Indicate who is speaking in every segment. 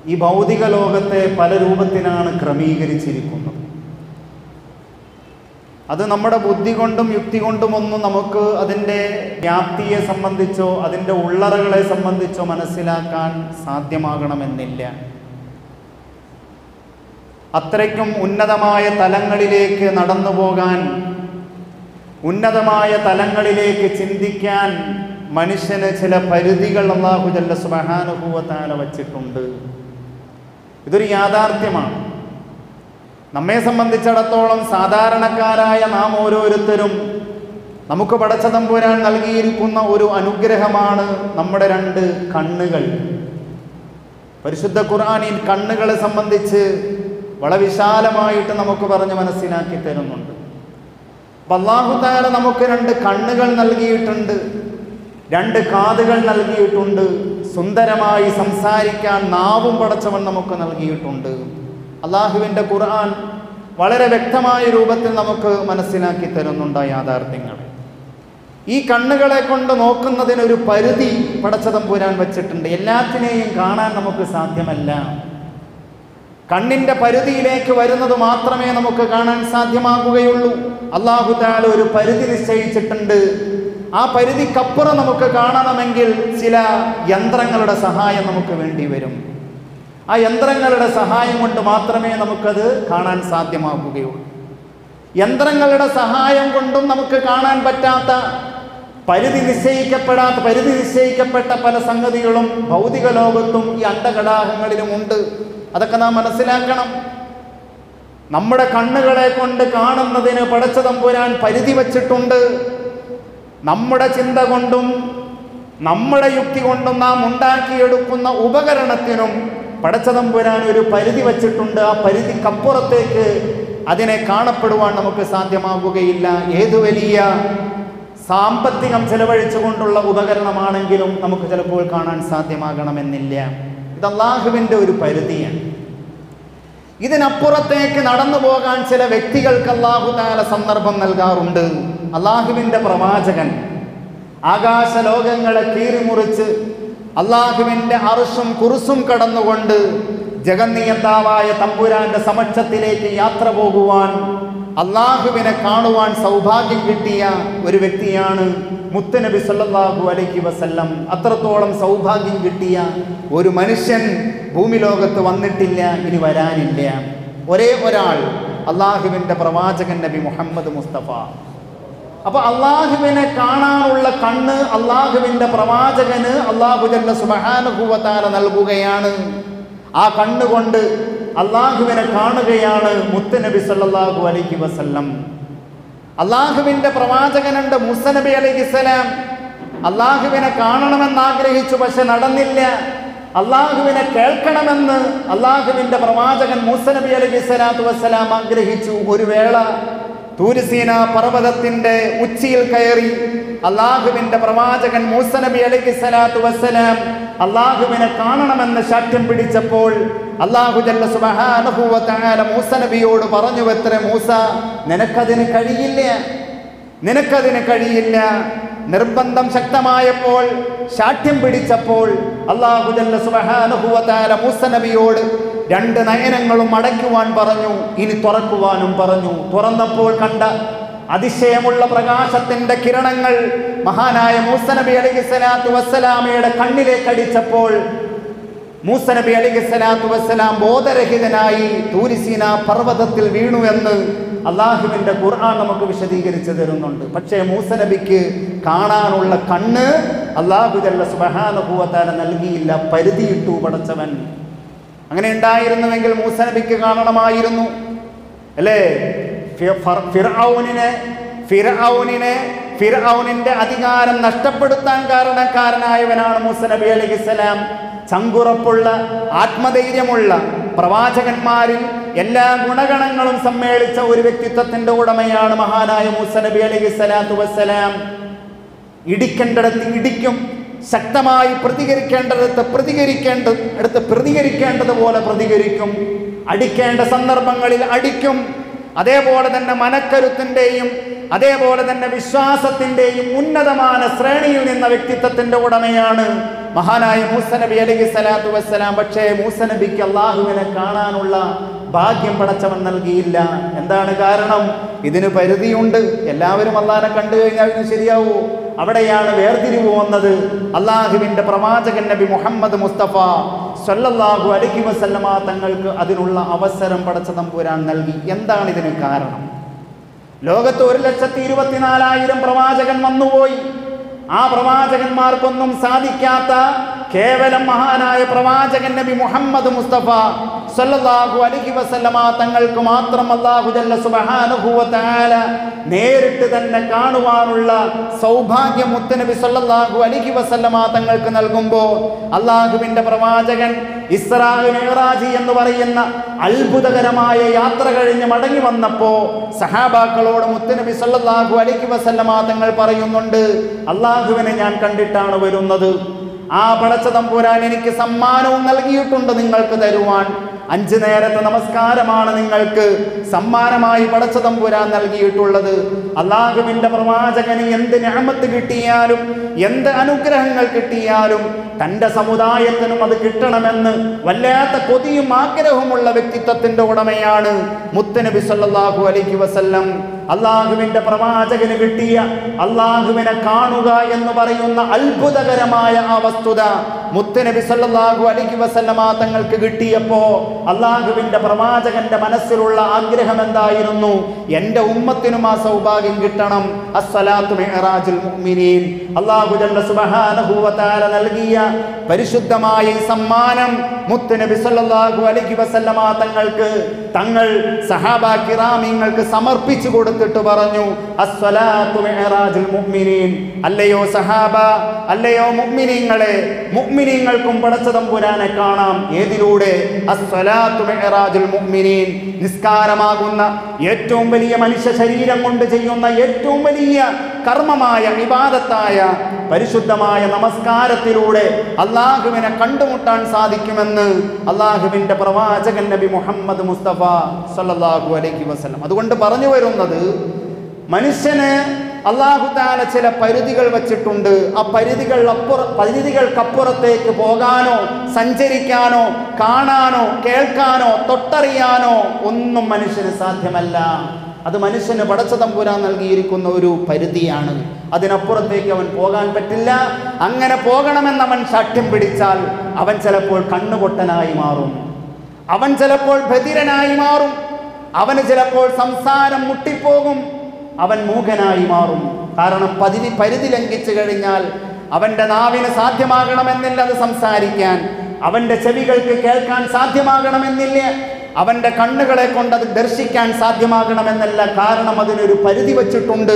Speaker 1: ഈ ഭൗതിക ലോകത്തെ പല രൂപത്തിലാണ് ക്രമീകരിച്ചിരിക്കുന്നത്. അത് നമ്മുടെ ബുദ്ധി കൊണ്ടും യുക്തി കൊണ്ടുമൊന്നും നമുക്ക് അതിൻ്റെ വ്യാപ്തിയെ സംബന്ധിച്ചോ അതിൻ്റെ ഉള്ളറകളെ സംബന്ധിച്ചോ മനസ്സിലാക്കാൻ സാധ്യമാകണമെന്നില്ല. അത്രയ്ക്കും ഉന്നതമായ തലങ്ങളിലേക്ക് നടന്നു പോകാൻ, ഉന്നതമായ തലങ്ങളിലേക്ക് ചിന്തിക്കാൻ മനുഷ്യന് ചില പരിധികൾ അല്ലാഹു ജല്ല സുബ്ഹാനഹു വ തആല വച്ചിട്ടുണ്ട്. ഇതൊരു യാഥാർത്ഥ്യമാണ്. നമ്മെ സംബന്ധിച്ചിടത്തോളം സാധാരണക്കാരായ നാം ഓരോരുത്തരും നമുക്ക് പടച്ച തമ്പുരാൻ നൽകിയിരിക്കുന്ന ഒരു അനുഗ്രഹമാണ് നമ്മുടെ 2 കണ്ണുകൾ. പരിശുദ്ധ ഖുർആനിൽ കണ്ണുകളെ സംബന്ധിച്ച് വളരെ വിശാലമായിട്ട് നമുക്ക് പറഞ്ഞ് മനസ്സിലാക്കി തരുന്നുണ്ട്. അപ്പം അല്ലാഹു തആല നമുക്ക് 2 കണ്ണുകൾ നൽകിയിട്ടുണ്ട്, 2 കാതുകൾ നൽകിയിട്ടുണ്ട്, സുന്ദരമായി സംസാരിക്കാൻ നാവും പടച്ചവൻ നമുക്ക് നൽകിയിട്ടുണ്ട്. അള്ളാഹുവിൻ്റെ ഖുർആൻ വളരെ വ്യക്തമായ രൂപത്തിൽ നമുക്ക് മനസ്സിലാക്കി തരുന്നുണ്ട് യാഥാർത്ഥ്യങ്ങൾ. ഈ കണ്ണുകളെ കൊണ്ട് നോക്കുന്നതിനൊരു പരിധി പടച്ച തമ്പുരാൻ വച്ചിട്ടുണ്ട്. എല്ലാത്തിനെയും കാണാൻ നമുക്ക് സാധ്യമല്ല. കണ്ണിൻ്റെ പരിധിയിലേക്ക് വരുന്നത് മാത്രമേ നമുക്ക് കാണാൻ സാധ്യമാകുകയുള്ളൂ. അല്ലാഹു തആല ഒരു പരിധി നിശ്ചയിച്ചിട്ടുണ്ട്. ആ പരിധിക്കപ്പുറം നമുക്ക് കാണണമെങ്കിൽ ചില യന്ത്രങ്ങളുടെ സഹായം നമുക്ക് വേണ്ടി വരും. ആ യന്ത്രങ്ങളുടെ സഹായം കൊണ്ട് മാത്രമേ നമുക്കത് കാണാൻ സാധ്യമാകുകയുള്ളൂ. യന്ത്രങ്ങളുടെ സഹായം കൊണ്ടും നമുക്ക് കാണാൻ പറ്റാത്ത, പരിധി നിശ്ചയിക്കപ്പെട്ട പല സംഗതികളും ഭൗതിക ലോകത്തും ഈ അണ്ടകടാഹങ്ങളിലുമുണ്ട്. അതൊക്കെ നാം മനസ്സിലാക്കണം. നമ്മുടെ കണ്ണുകളെ കൊണ്ട് കാണുന്നതിന് പടച്ച തമ്പുരാൻ പരിധി വച്ചിട്ടുണ്ട്. നമ്മുടെ ചിന്ത കൊണ്ടും നമ്മുടെ യുക്തി കൊണ്ടും നാം ഉണ്ടാക്കിയെടുക്കുന്ന ഉപകരണത്തിനും പടച്ച തമ്പുരാൻ ഒരു പരിധി വച്ചിട്ടുണ്ട്. ആ പരിധിക്കപ്പുറത്തേക്ക് അതിനെ കാണപ്പെടുവാൻ നമുക്ക് സാധ്യമാകുകയില്ല. ഏതു വലിയ സാമ്പത്തികം ചെലവഴിച്ചുകൊണ്ടുള്ള ഉപകരണമാണെങ്കിലും നമുക്ക് ചിലപ്പോൾ കാണാൻ സാധ്യമാകണമെന്നില്ല. ഇത് അല്ലാഹുവിൻ്റെ ഒരു പരിധിയാണ്. ഇതിനപ്പുറത്തേക്ക് നടന്നു പോകാൻ ചില വ്യക്തികൾക്ക് അല്ലാഹു തആല സന്ദർഭം നൽകാറുണ്ട്. അല്ലാഹുവിൻ്റെ പ്രവാചകൻ ആകാശ ലോകങ്ങളെ കീറിമുറിച്ച് അല്ലാഹുവിൻ്റെ അർശും കുർസും കടന്നുകൊണ്ട് ജഗന്നിയന്താവായ തമ്പുരാന്റെ സമക്ഷത്തിലേക്ക് യാത്ര പോകുവാൻ, അല്ലാഹുവിനെ കാണുവാൻ സൗഭാഗ്യം കിട്ടിയ ഒരു വ്യക്തിയാണ് മുത്തുനബി സല്ലല്ലാഹു അലൈഹി വസല്ലം. അത്രത്തോളം സൗഭാഗ്യം കിട്ടിയ ഒരു മനുഷ്യൻ ഭൂമി ലോകത്ത് വന്നിട്ടില്ല, ഇനി വരാനില്ല. ഒരേ ഒരാൾ, അല്ലാഹുവിൻ്റെ പ്രവാചകൻ നബി മുഹമ്മദ് മുസ്തഫ. അപ്പൊ അള്ളാഹുവിനെ കാണാനുള്ള കണ്ണ് അള്ളാഹുവിൻ്റെ പ്രവാചകന് അല്ലാഹു ജല്ല സുബ്ഹാനഹു വ തആല നൽകുകയാണ്. ആ കണ്ണുകൊണ്ട് അള്ളാഹുവിനെ കാണുകയാണ് മുത്തുനബി സല്ലല്ലാഹു അലൈഹി വസല്ലം. അള്ളാഹുവിൻ്റെ പ്രവാചകനുണ്ട് മൂസ നബി അലൈഹിസ്സലാം. അള്ളാഹുവിനെ കാണണമെന്ന് ആഗ്രഹിച്ചു, പക്ഷെ നടന്നില്ല. അള്ളാഹുവിനെ കേൾക്കണമെന്ന് അള്ളാഹുവിൻ്റെ പ്രവാചകൻ മൂസ നബി അലൈഹിസ്സലാത്തു വസ്സലാം ആഗ്രഹിച്ചു. ഒരു വേള തൂർസീന പർവ്വതത്തിൻ്റെ ഉച്ചിയിൽ കയറി അള്ളാഹുവിൻ്റെ പ്രവാചകൻ മൂസ നബി അലൈഹിസ്സലാത്തു വസ്സലാം അള്ളാഹുവിനെ കാണണമെന്ന് ശാഠ്യം പിടിച്ചപ്പോൾ അല്ലാഹു ജല്ല സുബ്ഹാനഹു വ തആല മൂസ നബിയോട് പറഞ്ഞു, എത്ര മൂസ, നിനക്കതിന് കഴിയില്ല. നിർബന്ധം ശക്തമായപ്പോൾ, ശാഠ്യം പിടിച്ചപ്പോൾ അല്ലാഹു ജല്ല സുബ്ഹാനഹു വ തആല മൂസ നബിയോട് 2 നയനങ്ങളും അടയ്ക്കുവാൻ പറഞ്ഞു, ഇനി തുറക്കുവാനും പറഞ്ഞു. തുറന്നപ്പോൾ കണ്ട അതിശയമുള്ള പ്രകാശത്തിന്റെ കിരണങ്ങൾ മഹാനായ മൂസ നബി അലൈഹിസ്സലാത്തു വസ്സലാമയുടെ കണ്ണിലേക്ക് അടിച്ചപ്പോൾ മൂസ നബി അലൈഹിസ്സലാത്തു വസ്സലാം ബോധരഹിതനായി തൂരിസീന പർവ്വതത്തിൽ വീണു എന്ന് അള്ളാഹുവിൻ്റെ ഖുർആൻ നമുക്ക് വിശദീകരിച്ചു തരുന്നുണ്ട്. പക്ഷേ മൂസ നബിക്ക് കാണാനുള്ള കണ്ണ് അല്ലാഹു ജല്ല സുബ്ഹാനഹു വ തആല നൽകിയില്ല, പരിധിയിട്ടു പടച്ചവൻ. അങ്ങനെ ഉണ്ടായിരുന്നുവെങ്കിൽ മൂസ നബിക്ക് കാണണമായിരുന്നു, അല്ലേ? ഫിർഔനിന്റെ അധികാരം നഷ്ടപ്പെടുത്താൻ കാരണക്കാരനായവനാണ് മൂസ നബി അലൈഹിസ്സലാം. ചങ്കുറപ്പുള്ള, ആത്മധൈര്യമുള്ള, പ്രവാചകന്മാരിൽ എല്ലാ ഗുണഗണങ്ങളും സമ്മേളിച്ച ഒരു വ്യക്തിത്വത്തിന്റെ ഉടമയാണ് മഹാനായ മൂസ നബി അലൈഹിസ്സലാത്തു വസ്സലാം. ഇടിക്കേണ്ടിടത്ത് ഇടിക്കും, ശക്തമായി പ്രതികരിക്കേണ്ടടുത്ത് പ്രതികരിക്കേണ്ടതുപോലെ പ്രതികരിക്കും, അടിക്കേണ്ട സന്ദർഭങ്ങളിൽ അടിക്കും. അതേപോലെ തന്നെ മനക്കരുത്തിൻ്റെയും അതേപോലെ തന്നെ വിശ്വാസത്തിൻ്റെയും ഉന്നതമായ ശ്രേണിയിൽ നിന്ന വ്യക്തിത്വത്തിൻ്റെ ഉടമയാണ് മഹാനായ മൂസ നബി അലൈഹി സ്വലാത്തു വസ്സലാം. പക്ഷേ മൂസ നബിക്ക് അള്ളാഹുവിനെ കാണാനുള്ള ഭാഗ്യം പടച്ചവൻ നൽകിയില്ല. എന്താണ് കാരണം? ഇതിന് പരിധിയുണ്ട്. എല്ലാവരും അള്ളാഹിനെ കണ്ടു കഴിഞ്ഞാൽ ഇതിന് ശരിയാവൂ? അവിടെയാണ് വേർതിരിവ് വന്നത്. അള്ളാഹുവിൻ്റെ പ്രവാചകൻ നബി മുഹമ്മദ് മുസ്തഫ സല്ലല്ലാഹു അലൈഹി വസല്ലമ തങ്ങൾക്ക് അതിനുള്ള അവസരം പടച്ച തമ്പുരാൻ നൽകി. എന്താണ് ഇതിന് കാരണം? ലോകത്ത് 1,24,000 പ്രവാചകൻ വന്നുപോയി. ആ പ്രവാചകന്മാർക്കൊന്നും സാധിക്കാത്ത കേവലം മഹാനായ പ്രവാചകൻ നബി മുഹമ്മദ് മുസ്തഫ സല്ലല്ലാഹു അലൈഹി വസല്ലമ തങ്ങൾക്ക് മാത്രം അല്ലാഹു ജല്ല സുബ്ഹാനഹു വ തആല നേരിട്ട് തന്നെ കാണുവാനുള്ള സൗഭാഗ്യം മുത്തനബി സല്ലല്ലാഹു അലൈഹി വസല്ലമ തങ്ങൾക്ക് നൽകുമ്പോൾ അല്ലാഹുവിൻ്റെ പ്രവാചകൻ ഇസ്രാ മിഅ്റാജ് എന്ന് പറയുന്ന അത്ഭുതകരമായ യാത്ര കഴിഞ്ഞ് മടങ്ങി വന്നപ്പോൾ സഹാബാക്കളോട് മുത്തനബി സല്ലല്ലാഹു അലൈഹി വസല്ലമ തങ്ങൾ പറയുന്നുണ്ട്, അല്ലാഹുവിനെ ഞാൻ കണ്ടിട്ടാണ് വരുന്നത്. ആ പടച്ച തമ്പുരാൻ എനിക്ക് സമ്മാനവും നൽകിയിട്ടുണ്ട് നിങ്ങൾക്ക് തരുവാൻ. 5 നേരത്തെ നമസ്കാരമാണ് നിങ്ങൾക്ക് സമ്മാനമായി പടച്ച തമ്പുരാൻ നൽകിയിട്ടുള്ളത്. അല്ലാഹുവിൻ്റെ പ്രവാചകന് എന്ത് നിഅമത്ത് കിട്ടിയാലും എന്ത് അനുഗ്രഹങ്ങൾ കിട്ടിയാലും തൻ്റെ സമുദായത്തിനും അത് കിട്ടണമെന്ന് വല്ലാത്ത കൊതിയും ആഗ്രഹവുമുള്ള വ്യക്തിത്വത്തിൻ്റെ ഉടമയാണ് മുത്തനബി സല്ലല്ലാഹു അലൈഹി വസല്ലം. അല്ലാഹുവിൻ്റെ പ്രവാചകന് കിട്ടിയ അല്ലാഹുവിനെ കാണുക എന്ന് പറയുന്ന അത്ഭുതകരമായ ആ വസ്തുത മുത്തനബി സല്ലല്ലാഹു അലൈഹി വസല്ലമ തങ്ങൾക്ക് കിട്ടിയപ്പോൾ അല്ലാഹുവിൻ്റെ പ്രവാചകന്റെ മനസ്സിലുള്ള ആഗ്രഹം എന്തായിരുന്നു? എൻ്റെ ഉമ്മത്തിനും ആ സൗഭാഗ്യം കിട്ടണം. അസ്സലാത്തു മിഅ്റാജുൽ മുഅ്മിനീൻ. അല്ലാഹു ജല്ല സുബ്ഹാനഹു വ തആല നൽകിയ പരിശുദ്ധമായ സമ്മാനം മുത്തനബി സല്ലല്ലാഹു അലൈഹി വസല്ലമ തങ്ങൾക്ക് തങ്ങൾ സഹാബാ കിറാമിങ്ങൾക്ക് സമർപ്പിച്ചു കൊടുത്തിട്ട് പറഞ്ഞു, അസ്സലാത്തു മിഅ്റാജുൽ മുഅ്മിനീൻ. അല്ലയോ സഹാബ, അല്ലയോ മുഅ്മിനീങ്ങളെ, മുഅ്മിനീങ്ങൾക്കും പടച്ച തമ്പുരാനെ കാണാം. ഏതിലൂടെ? അസ്സലാത്തു മിഅ്റാജുൽ മുഅ്മിനീൻ. നിസ്കാരമാകുന്ന ഏറ്റവും വലിയ മനുഷ്യ ശരീരം കൊണ്ട് ചെയ്യുന്ന ഏറ്റവും വലിയ കർമ്മമായ ഇബാദത്തായ പരിശുദ്ധമായ നമസ്കാരത്തിലൂടെ അല്ലാഹുവിനെ കണ്ടുമുട്ടാൻ സാധിക്കുമെന്ന് അല്ലാഹുവിൻ്റെ പ്രവാചകൻ നബി മുഹമ്മദ് മുസ്തഫ സല്ലല്ലാഹു അലൈഹി വസല്ലം. അതുകൊണ്ട് പറഞ്ഞു വരുന്നത്, മനുഷ്യന് അല്ലാഹു തആല ചില പരിധികൾ വച്ചിട്ടുണ്ട്. ആ പരിധികൾക്കപ്പുറത്തേക്ക് പോകാനോ സഞ്ചരിക്കാനോ കാണാനോ കേൾക്കാനോ തൊട്ടറിയാനോ ഒന്നും മനുഷ്യന് സാധ്യമല്ല. അത് മനുഷ്യന് പടച്ച തമ്പുരാൻ നൽകിയിരിക്കുന്ന ഒരു പരിധിയാണ്. അതിനപ്പുറത്തേക്ക് അവൻ പോകാൻ പറ്റില്ല. അങ്ങനെ പോകണമെന്നവൻ ശാഠ്യം പിടിച്ചാൽ അവൻ ചിലപ്പോൾ കണ്ണുപൊട്ടനായി മാറും, അവൻ ചിലപ്പോൾ ബധിരനായി മാറും, അവന് ചിലപ്പോൾ സംസാരം മുട്ടിപ്പോകും, അവൻ മൂകനായി മാറും. കാരണം പരിധി ലംഘിച്ചു കഴിഞ്ഞാൽ അവൻ്റെ നാവിന് സാധ്യമാകണമെന്നില്ല അത് സംസാരിക്കാൻ, അവൻ്റെ ചെവികൾക്ക് കേൾക്കാൻ സാധ്യമാകണമെന്നില്ല, അവൻ്റെ കണ്ണുകളെ കൊണ്ട് അത് ദർശിക്കാൻ സാധ്യമാകണമെന്നല്ല. കാരണം അതിനൊരു പരിധി വച്ചിട്ടുണ്ട്.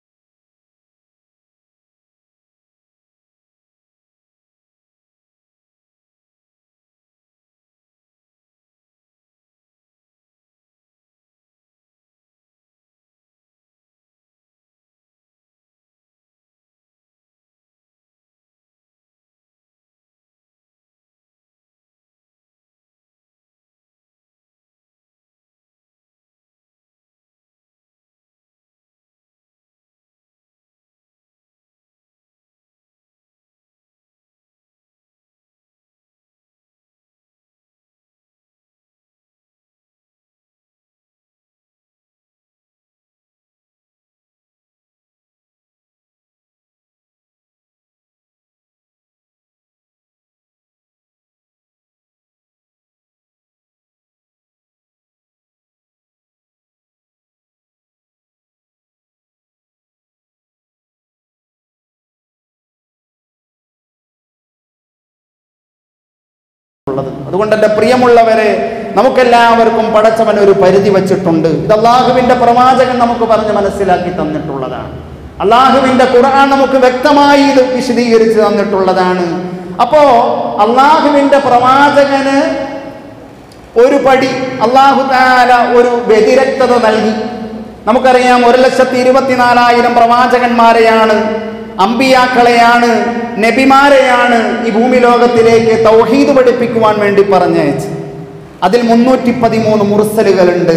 Speaker 1: അതുകൊണ്ട് എൻ്റെ പ്രിയമുള്ളവരെ, നമുക്കെല്ലാവർക്കും പടച്ചവൻ ഒരു പരിധി വച്ചിട്ടുണ്ട്. ഇത് അല്ലാഹുവിൻ്റെ പ്രവാചകൻ നമുക്ക് പറഞ്ഞ് മനസ്സിലാക്കി തന്നിട്ടുള്ളതാണ്. അല്ലാഹുവിൻ്റെ ഖുർആൻ നമുക്ക് വ്യക്തമായി ഇത് വിശദീകരിച്ച് തന്നിട്ടുള്ളതാണ്. അപ്പോ അല്ലാഹുവിൻ്റെ പ്രവാചകന് ഒരു പടി അല്ലാഹു തആല ഒരു വ്യതിരക്തത നൽകി. നമുക്കറിയാം 1,24,000 പ്രവാചകന്മാരെയാണ്, അമ്പിയാക്കളെയാണ്, നബിമാരെയാണ് ഈ ഭൂമി ലോകത്തിലേക്ക് തൗഹീദ് പഠിപ്പിക്കുവാൻ വേണ്ടി പറഞ്ഞയച്ചു. അതിൽ 313 മുർസലുകളുണ്ട്.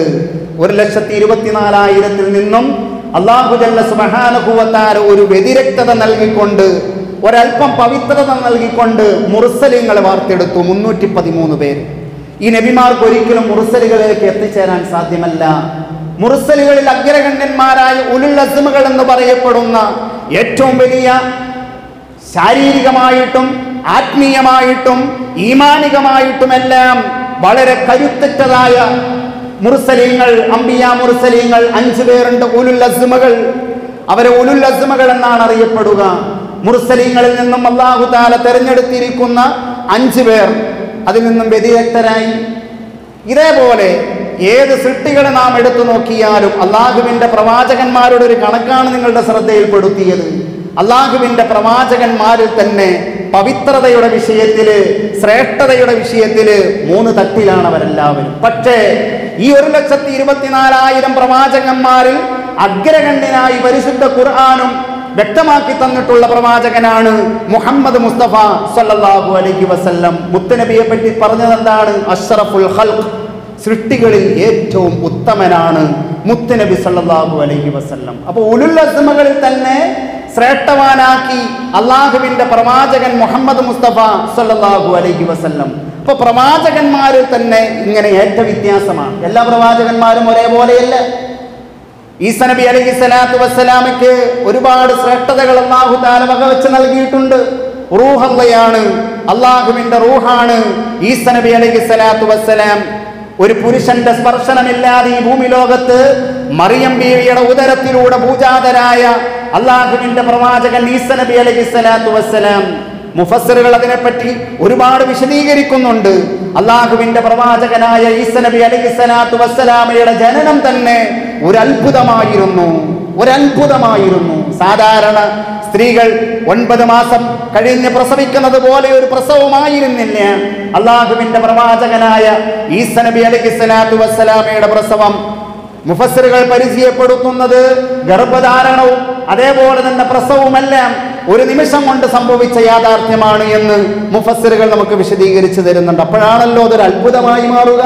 Speaker 1: 1,24,000 നിന്നും അല്ലാഹു ജല്ല സുബ്ഹാനഹു വ തആല ഒരു വ്യതിരക്തത നൽകിക്കൊണ്ട് ഒരൽപ്പം പവിത്രത നൽകിക്കൊണ്ട് മുർസലിങ്ങളെ വാർത്തെടുത്തു. 313 പേര്. ഈ നബിമാർക്ക് ഒരിക്കലും മുർസലുകളിലേക്ക് എത്തിച്ചേരാൻ സാധ്യമല്ല. മുർസലുകളിൽ അഗ്രഗണ്യന്മാരായ ഉലുൽ അസ്മുകൾ എന്ന് പറയപ്പെടുന്ന ഏറ്റവും വലിയ ശാരീരികമായിട്ടും ആത്മീയമായിട്ടും ഈമാനികമായിട്ടുമെല്ലാം വളരെ കരുത്തുറ്റതായ മുർസലീങ്ങൾ, അംബിയ മുർസലീങ്ങൾ 5 പേരുണ്ട്. ഉലുൽ അസ്മുകൾ, അവരെ ഉലുൽ അസ്മുകൾ എന്നാണ് അറിയപ്പെടുക. മുർസലീങ്ങളിൽ നിന്നും അല്ലാഹു തആല തെരഞ്ഞെടുത്തിരിക്കുന്ന 5 പേർ അതിൽ നിന്നും വ്യതിരിക്തരായി. ഇതേപോലെ ഏത് സൃഷ്ടികളെ നാം എടുത്തു നോക്കിയാലും അള്ളാഹുവിന്റെ പ്രവാചകന്മാരുടെ ഒരു കണക്കാണ് നിങ്ങളുടെ ശ്രദ്ധയിൽപ്പെടുത്തിയത്. അള്ളാഹുവിന്റെ പ്രവാചകന്മാരിൽ തന്നെ പവിത്രതയുടെ വിഷയത്തില്, ശ്രേഷ്ഠതയുടെ വിഷയത്തില് 3 തട്ടിലാണ് അവരെല്ലാവരും. പക്ഷേ ഈ 1,24,000 പ്രവാചകന്മാരിൽ അഗ്രഗണ്യനായി പരിശുദ്ധ ഖുർആനും വ്യക്തമാക്കി തന്നിട്ടുള്ള പ്രവാചകനാണ് മുഹമ്മദ് മുസ്തഫ സല്ലല്ലാഹു അലൈഹി വസല്ലം. മുത്തുനബിയെ പറ്റി പറഞ്ഞത് എന്താണ്? അഷ്റഫുൽ ഖൽഖ്, സൃഷ്ടികളിൽ ഏറ്റവും ഉത്തമനാണ് മുത്തുനബി സല്ലല്ലാഹു അലൈഹി വസല്ലം. അപ്പോൾ ഉലുൽ അസ്മകളിൽ തന്നെ ശ്രേഷ്ഠവാനാക്കി അള്ളാഹുവിന്റെ പ്രവാചകൻ മുഹമ്മദ് മുസ്തഫ സല്ലല്ലാഹു അലൈഹി വസല്ലം. അപ്പോൾ പ്രവാചകന്മാരിൽ തന്നെ ഇങ്ങനെ ഏറ്റ വ്യത്യാസമാണ്. എല്ലാ പ്രവാചകന്മാരും ഒരേപോലെയല്ല. ഈസ നബി അലൈഹി സ്വലാത്തു വസ്സലാമയ്ക്ക് ഒരുപാട് ശ്രേഷ്ഠതകൾ അല്ലാഹു തആല വകവെച്ച് നൽകിയിട്ടുണ്ട്. റൂഹല്ലയാണ്, അള്ളാഹുവിന്റെ റൂഹാണ് ഈസ നബി അലൈഹി സ്വലാത്തു വസ്സലാം. ഒരു പുരുഷന്റെ സ്പർശനമില്ലാതെ ഈ ഭൂമി ലോകത്ത് മറിയം ബീവിയുടെ ഉദരത്തിലൂടെ പൂജാതരായ അള്ളാഹുവിന്റെ പ്രവാചകൻ ഈസ നബി അലൈഹി സ്വലാത്തു വസ്സലാം. മുഫസ്സിറുകൾ അതിനെപ്പറ്റി ഒരുപാട് വിശദീകരിക്കുന്നുണ്ട്. അള്ളാഹുവിന്റെ പ്രവാചകനായ ഈസ നബി അലൈഹി സ്വലാത്തു വസ്സലാമയുടെ ജനനം തന്നെ ഒരു അത്ഭുതമായിരുന്നു. സാധാരണ സ്ത്രീകൾ 9 മാസം കഴിഞ്ഞ് പ്രസവിക്കുന്നത് പോലെ ഒരു പ്രസവമായിരുന്നില്ല അള്ളാഹുവിന്റെ പ്രവാചകനായ ഈസ നബി അലൈഹി സ്വലാത്തു വസ്സലാമയുടെ പ്രസവം. മുഫസ്സിറുകൾ പരിചയപ്പെടുത്തുന്നത് ഗർഭധാരണവും അതേപോലെ തന്നെ പ്രസവവുമെല്ലാം ഒരു നിമിഷം കൊണ്ട് സംഭവിച്ച യാഥാർത്ഥ്യമാണ് എന്ന് മുഫസ്സിറുകൾ നമുക്ക് വിശദീകരിച്ചു തരുന്നുണ്ട്. അപ്പോഴാണല്ലോ അതൊരു അത്ഭുതമായി മാറുക.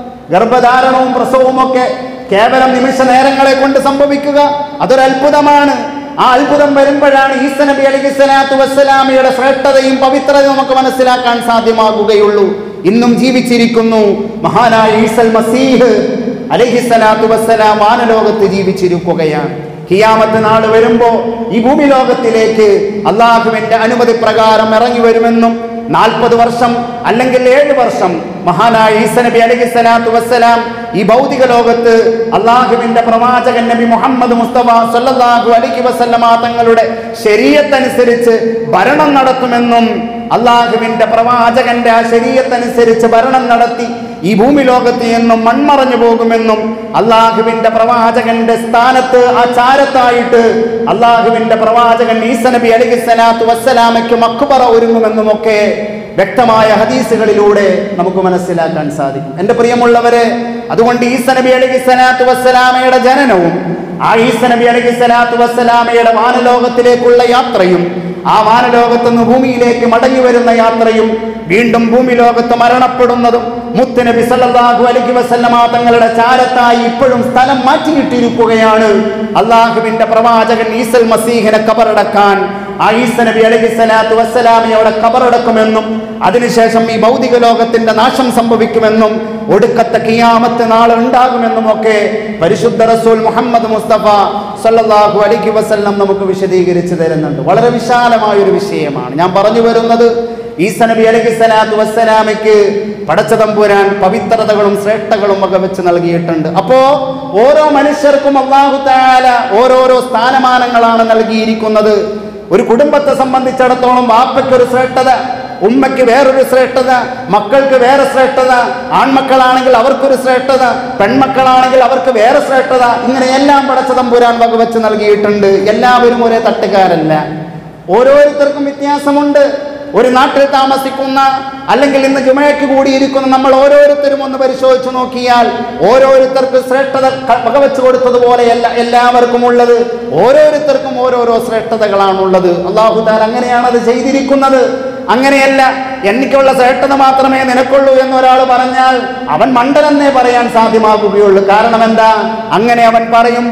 Speaker 1: ഗർഭധാരണവും പ്രസവവും ഒക്കെ കേവലം നിമിഷ നേരങ്ങളെ കൊണ്ട് സംഭവിക്കുക അതൊരു അത്ഭുതമാണ്. ആ അത്ഭുതം വരുമ്പോഴാണ് ഈസ നബി അലൈഹി സ്വലാത്തു വസ്സലാമയുടെ ശ്രേഷ്ഠതയും പവിത്രതയും നമുക്ക് മനസ്സിലാക്കാൻ സാധ്യമാകുകയുള്ളൂ. ഇന്നും ജീവിച്ചിരിക്കുന്നു മഹാനായ ഈസൽ മസീഹ് അലൈഹി സ്വലാത്തു വസ്സലാം വാനലോകത്ത് ജീവിച്ചിരിക്കുകയാണ്. ഖിയാമത്ത് നാൾ വരുമ്പോ ഈ ഭൂമി ലോകത്തിലേക്ക് അള്ളാഹുവിന്റെ അനുമതി പ്രകാരം ഇറങ്ങി വരുമെന്നും 40 വർഷം അല്ലെങ്കിൽ 7 വർഷം മഹാനായ ഈസ നബി അലൈഹി സ്വലാത്തു വസ്സലാം ഈ ഭൗതിക ലോകത്ത് അള്ളാഹുവിന്റെ പ്രവാചകൻ നബി മുഹമ്മദ് മുസ്തഫ സല്ലല്ലാഹു അലൈഹി വസല്ലമ തങ്ങളുടെ ശരീഅത്തനുസരിച്ച് ഭരണം നടത്തുമെന്നും അള്ളാഹുവിന്റെ പ്രവാചകന്റെ ആ ശരീഅത്തനുസരിച്ച് ഭരണം നടത്തി ഈ ഭൂമി ലോകത്ത് എന്നും മൺമറഞ്ഞു പോകുമെന്നും അള്ളാഹുവിന്റെ പ്രവാചകന്റെ സ്ഥാനത്ത് ആ ചാരത്തായിട്ട് അള്ളാഹുവിന്റെ പ്രവാചകൻ ഈസ നബി അലൈഹി സ്വലാത്തു വസ്സലാമയ്ക്ക് മഖ്ബറ ഒരുങ്ങുമെന്നും ഒക്കെ വ്യക്തമായ ഹദീസുകളിലൂടെ നമുക്ക് മനസ്സിലാക്കാൻ സാധിക്കും. എൻ്റെ പ്രിയമുള്ളവരെ, അതുകൊണ്ട് ഈസ നബി അലൈഹി സ്വലാത്തു വസ്സലാമയുടെ ജനനവും ആ ഈസ നബി അലൈഹി സ്വലാത്തു വസ്സലാമയുടെ വാനലോകത്തിലേക്കുള്ള യാത്രയും ആ വാനലോകത്ത് നിന്ന് ഭൂമിയിലേക്ക് മടങ്ങി വരുന്ന യാത്രയും വീണ്ടും ഭൂമി ലോകത്ത് മരണപ്പെടുന്നതും മുത്തുനബി സല്ലല്ലാഹു അലൈഹി വസല്ലമ തങ്ങളുടെ ചാരത്തായി ഇപ്പോഴും സ്ഥലം മാറ്റിയിട്ടിരിക്കുകയാണ്. അള്ളാഹുവിന്റെ പ്രവാചകൻ ഈസൽ മസീഹിനെ ഖബറടക്കാൻ ആ ഈസ നബി അലൈഹി സ്വലാത്തു വസ്സലാമയോടെ ഖബറടക്കുമെന്നും അതിനുശേഷം ഈ ഭൗതിക ലോകത്തിന്റെ നാശം സംഭവിക്കുമെന്നും ഒടുക്കത്തെ ഖിയാമത്ത് നാൾ ഉണ്ടാകുമെന്നും ഒക്കെ പരിശുദ്ധ റസൂൽ മുഹമ്മദ് മുസ്തഫ സല്ലല്ലാഹു അലൈഹി വസല്ലം നമുക്ക് വിശദീകരിച്ചു തരുന്നുണ്ട്. വളരെ വിശാലമായ ഒരു വിഷയമാണ് ഞാൻ പറഞ്ഞു വരുന്നത്. ഈസ നബി അലൈഹി സ്വലാത്തു വസ്സലാമയ്ക്ക് പടച്ച തമ്പുരാൻ പവിത്രതകളും ശ്രേഷ്ഠകളും വകവെച്ച് നൽകിയിട്ടുണ്ട്. അപ്പോ ഓരോ മനുഷ്യർക്കും അല്ലാഹു തആല ഓരോരോ സ്ഥാനമാനങ്ങളാണ് നൽകിയിരിക്കുന്നത്. ഒരു കുടുംബത്തെ സംബന്ധിച്ചിടത്തോളം വാപ്പയ്ക്കൊരു ശ്രേഷ്ഠത, ഉമ്മയ്ക്ക് വേറൊരു ശ്രേഷ്ഠത, മക്കൾക്ക് വേറെ ശ്രേഷ്ഠത, ആൺമക്കളാണെങ്കിൽ അവർക്കൊരു ശ്രേഷ്ഠത, പെൺമക്കളാണെങ്കിൽ അവർക്ക് വേറെ ശ്രേഷ്ഠത, ഇങ്ങനെ എല്ലാം പടച്ച തമ്പുരാൻ വകവെച്ച് നൽകിയിട്ടുണ്ട്. എല്ലാവരും ഒരേ തട്ടുകാരല്ല, ഓരോരുത്തർക്കും വ്യത്യാസമുണ്ട്. ഒരു നാട്ടിൽ താമസിക്കുന്ന അല്ലെങ്കിൽ ഇന്ന് ജുമയ്ക്ക് കൂടിയിരിക്കുന്ന നമ്മൾ ഓരോരുത്തരും ഒന്ന് പരിശോധിച്ചു നോക്കിയാൽ ഓരോരുത്തർക്ക് ശ്രേഷ്ഠത വകവെച്ചു കൊടുത്തതുപോലെയല്ല എല്ലാവർക്കും ഉള്ളത്. ഓരോരുത്തർക്കും ഓരോരോ ശ്രേഷ്ഠതകളാണുള്ളത്. അല്ലാഹു തആല അങ്ങനെയാണ് അത് ചെയ്തിരിക്കുന്നത്. അങ്ങനെയല്ല എനിക്കുള്ള ശ്രേഷ്ഠത മാത്രമേ നിനക്കുള്ളൂ എന്നൊരാൾ പറഞ്ഞാൽ അവൻ മണ്ടനെന്നേ പറയാൻ സാധ്യമാകുകയുള്ളൂ. കാരണം എന്താ? അങ്ങനെ അവൻ പറയുമ്പോ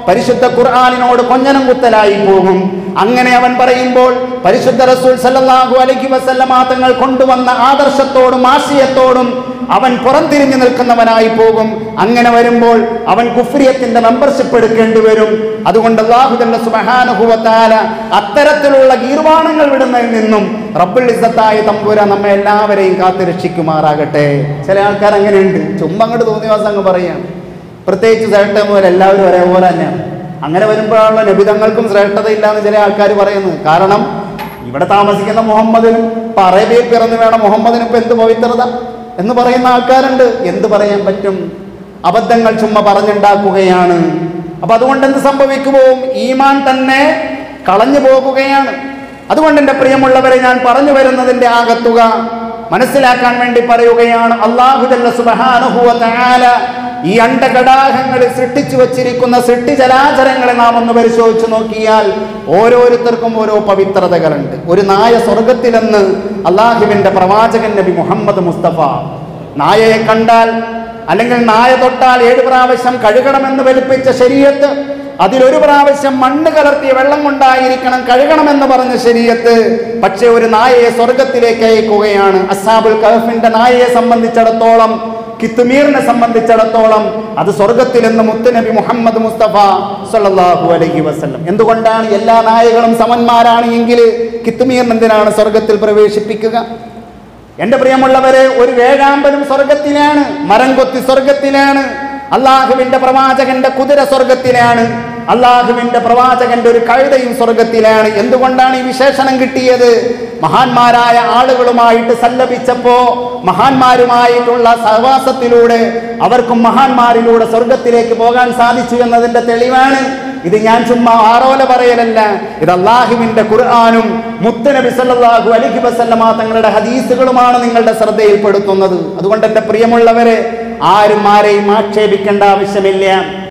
Speaker 1: പരിശുദ്ധ ഖുർആനിനോട് കൊഞ്ഞനം കുത്തലായി പോകും. അങ്ങനെ അവൻ പറയുമ്പോൾ പരിശുദ്ധ റസൂൽ സല്ലല്ലാഹു അലൈഹി വസല്ലമ തങ്ങൾ കൊണ്ടുവന്ന ആദർശത്തോടും ആശയത്തോടും അവൻ പുറംതിരിഞ്ഞു നിൽക്കുന്നവനായി പോകും. അങ്ങനെ വരുമ്പോൾ അവൻ കുഫ്രിയത്തിന്റെ മെമ്പർഷിപ്പ് എടുക്കേണ്ടി വരും. അതുകൊണ്ട് അല്ലാഹു ജല്ല സുബ്ഹാനഹു വ തആല അത്തരത്തിലുള്ള ഗീർവാണങ്ങൾ വിടുന്നതിൽ നിന്നും റബ്ബുൽ ഇസ്സത്തായ തമ്പുരാൻ നമ്മെ എല്ലാവരെയും കാത്തു രക്ഷിക്കുമാറാകട്ടെ. ചില ആൾക്കാർ അങ്ങനെയുണ്ട്, ചുമ്മാ അങ്ങോട്ട് തോന്നിവാസം അങ്ങ് പറയാണ്. പ്രത്യേകിച്ച് ശ്രേഷ്ഠ പോലെ എല്ലാവരും ഒരേപോലെ തന്നെയാണ്. അങ്ങനെ വരുമ്പോഴാണല്ലോ നബിതങ്ങൾക്കും ശ്രേഷ്ഠതയില്ല എന്ന് ചില ആൾക്കാർ പറയുന്നത്. കാരണം ഇവിടെ താമസിക്കുന്ന മുഹമ്മദിനും ഇപ്പൊ അറേബ്യയിൽ പിറന്നു വേണം മുഹമ്മദിനും ഇപ്പൊ എന്ത് പവിത്രത എന്ന് പറയുന്ന ആൾക്കാരുണ്ട്. എന്ത് പറയാൻ പറ്റും? അബദ്ധങ്ങൾ ചുമ്മാ പറഞ്ഞുണ്ടാക്കുകയാണ്. അപ്പൊ അതുകൊണ്ട് എന്ത് സംഭവിക്കുമോ? ഈമാൻ തന്നെ കളഞ്ഞു പോകുകയാണ്. അതുകൊണ്ട് എൻ്റെ പ്രിയമുള്ളവരെ, ഞാൻ പറഞ്ഞു വരുന്നതിന്റെ ആകത്തുക മനസ്സിലാക്കാൻ വേണ്ടി പറയുകയാണ്. അല്ലാഹു ജല്ല സുബ്ഹാനഹു വ തആല ഈ അണ്ടകടാഹങ്ങളിൽ സൃഷ്ടിച്ചു വച്ചിരിക്കുന്ന സൃഷ്ടിചരാചരങ്ങളെ നാം ഒന്ന് പരിശോധിച്ചു നോക്കിയാൽ ഓരോരുത്തർക്കും ഓരോ പവിത്രതകളുണ്ട്. ഒരു നായ സ്വർഗത്തിലെന്ന് അള്ളാഹുവിന്റെ പ്രവാചകൻ നബി മുഹമ്മദ് മുസ്തഫ. നായയെ കണ്ടാൽ അല്ലെങ്കിൽ നായ തൊട്ടാൽ 7 പ്രാവശ്യം കഴുകണമെന്ന് വലിപ്പിച്ച ശരീഅത്ത്, അതിലൊരു പ്രാവശ്യം മണ്ണ് കലർത്തിയ വെള്ളം കൊണ്ടായിരിക്കണം കഴുകണമെന്ന് പറഞ്ഞ ശരീഅത്ത്. പക്ഷേ ഒരു നായയെ സ്വർഗത്തിലേക്ക് അയക്കുകയാണ്. അസ്ഹാബുൽ കഹ്ഫിന്റെ നായയെ സംബന്ധിച്ചിടത്തോളം, കിത്മീറിനെ സംബന്ധിച്ചിടത്തോളം അത് സ്വർഗത്തിലെന്ന് മുത്തുനബി മുഹമ്മദ് മുസ്തഫ സല്ലല്ലാഹു അലൈഹി വസല്ലം. എന്തുകൊണ്ടാണ്? എല്ലാ നായകളും സമന്മാരാണ് എങ്കിൽ കിത്മീറിന് എന്തിനാണ് സ്വർഗത്തിൽ പ്രവേശിപ്പിക്കുക? എന്റെ പ്രിയമുള്ളവരെ, ഒരു വേഴാമ്പലും സ്വർഗത്തിലാണ്, മരം കൊത്തി സ്വർഗത്തിലാണ്, അള്ളാഹുവിന്റെ പ്രവാചകന്റെ കുതിര സ്വർഗത്തിലാണ്, അള്ളാഹുവിന്റെ പ്രവാചകന്റെ ഒരു കഴുതയും സ്വർഗത്തിലാണ്. എന്തുകൊണ്ടാണ് ഈ വിശേഷണം കിട്ടിയത്? മഹാന്മാരായ ആളുകളുമായിട്ട് സല്ലപിച്ചപ്പോ, മഹാന്മാരുമായിട്ടുള്ള സഹവാസത്തിലൂടെ അവർക്കും മഹാന്മാരിലൂടെ സ്വർഗത്തിലേക്ക് പോകാൻ സാധിച്ചു എന്നതിന്റെ തെളിവാണ്. ഇത് ഞാൻ ചുമ്മാ ആറോല പറയലല്ല, ഇത് അള്ളാഹുവിന്റെ ഖുർആനും മുത്തുനബി സല്ലല്ലാഹു അലൈഹി വസല്ലമ തങ്ങളുടെ ഹദീസുകളുമാണ് നിങ്ങളുടെ ശ്രദ്ധയിൽപ്പെടുത്തുന്നത്. അതുകൊണ്ട് എൻ്റെ പ്രിയമുള്ളവരെ, ആരും ആരെയും ആക്ഷേപിക്കേണ്ട ആവശ്യമില്ല.